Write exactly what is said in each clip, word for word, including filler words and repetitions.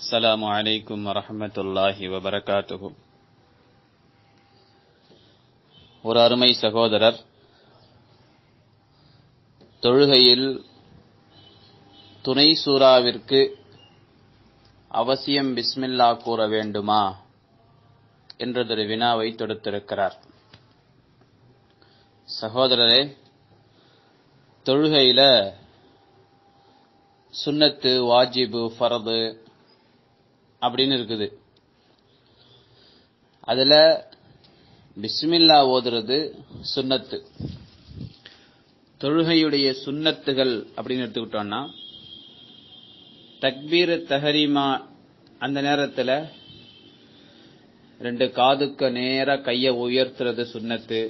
السلام عليكم ورحمة الله وبركاته. ஒரு அருமை சகோதரர் தொழுகையில் துணை சூராவிற்கு அவசியம் பிஸ்மில்லா கூற வேண்டுமா என்றதொரு வினாவை தொடுத்திருக்கிறார். சகோதரரே, தொழுகையில சுன்னத்து, வாஜிபு, ஃபர்து அப்படின்னு இருக்குது. அதுல பிஸ்மில்லா ஓதுறது சுன்னத்து. தொழுகையுடைய சுன்னத்துகள் அப்படின்னு எடுத்துக்கிட்டோம்னா, தக்பீர் தஹரீமா அந்த நேரத்துல ரெண்டு காதுக்கு நேரா கைய உயர்த்துறது சுன்னத்து.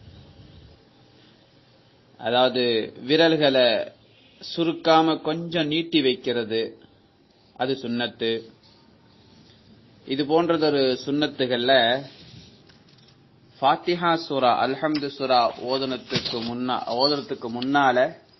அதாவது விரல்களை சுருக்காம கொஞ்சம் நீட்டி வைக்கிறது அது சுன்னத்து. இது போன்றதொரு சுன்னத்துகள்ல ஃபாத்திஹா சூரா, அல்ஹம்து சூரா ஓதுனத்துக்கு முன்னா ஓதுறதுக்கு முன்னால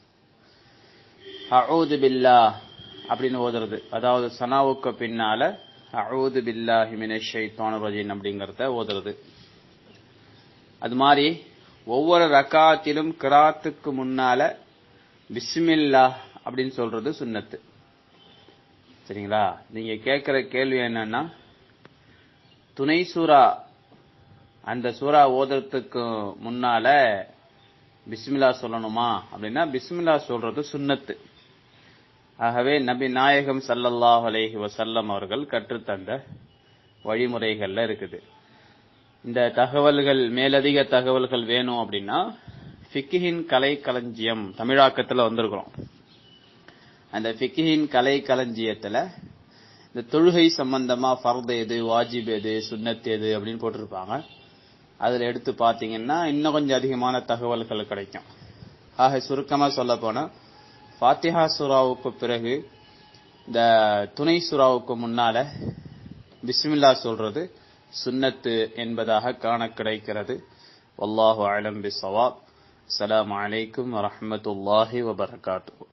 அஊது பில்லாஹ் அப்படின்னு ஓதுறது, அதாவது சனாவுக்கு பின்னால அஊது பில்லாஹி மினஷ் ஷைத்தானிர் ரஜீம் அப்படிங்கறத ஓதுறது. அது மாதிரி ஒவ்வொரு ரக்காத்திலும் கிராத்துக்கு முன்னால பிஸ்மில்லாஹ் அப்படின்னு சொல்றது சுன்னத்து. சரிங்களா? நீங்க கேட்கிற கேள்வி என்னன்னா, துணை சூரா அந்த சூரா ஓதுறதுக்கு முன்னால பிஸ்மில்லா சொல்லணுமா அப்படின்னா, பிஸ்மில்லா சொல்றது சுன்னத்து. ஆகவே நபி நாயகம் ஸல்லல்லாஹு அலைஹி வஸல்லம் அவர்கள் கற்றுத்தந்த வழிமுறைகள்ல இருக்குது. இந்த தகவல்கள், மேலதிக தகவல்கள் வேணும் அப்படின்னா ஃபிக்ஹின் கலை களஞ்சியம் தமிழாக்கத்துல வந்திருக்கிறோம். அந்த ஃபிக்ஹின் கலை களஞ்சியத்துல இந்த தொழுகை சம்பந்தமா ஃபர்து எது, வாஜிப் எது, சுன்னத் எது அப்படின்னு போட்டிருப்பாங்க. அதுல எடுத்து பாத்தீங்கன்னா இன்னும் கொஞ்சம் அதிகமான தகவல்கள் கிடைக்கும். ஆக சுருக்கமா சொல்ல போனா, ஃபாத்திஹா சூராவுக்கு பிறகு இந்த துணை சூராவுக்கு முன்னால பிஸ்மில்லா சொல்றது சுன்னத்து என்பதாக காண கிடைக்கிறது. வல்லாஹு அலம் பிஸ்ஸவாப். அஸ்ஸலாமு அலைக்கும் வரஹ்மத்துல்லாஹி வபரகாத்துஹு.